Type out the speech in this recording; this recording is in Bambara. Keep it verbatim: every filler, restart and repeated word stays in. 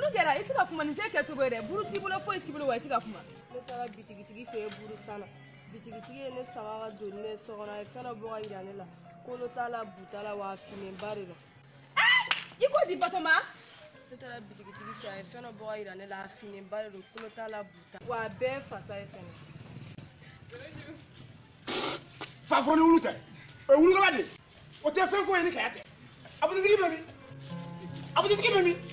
kɛra i tɛ ka kuma nin cɛ kɛcogo ye dɛ buru t'i bolo foyi t'i bolo wa i tɛ ka kuma. Ne taara bitigitigi fɛ yen buru sana bitigitigi ye ne sama ka don ne so kɔnɔ a ye fɛn dɔ bɔ ka yira ne la kolo t'a la bu t'a la wa finenba de don. I ko di Batɔma. Ne taara bitigitigi fɛ a ye fɛn dɔ bɔ ka yira ne la a finenba de don kolo t'a la bu t'a la wa a bɛɛ ye fasa ye fɛnɛ. Fafo ni wulu tɛ o ye wulukala de ye o tɛ fɛn fɔ ye ni kaya tɛ abudutigi bɛ min abudutigi bɛ min.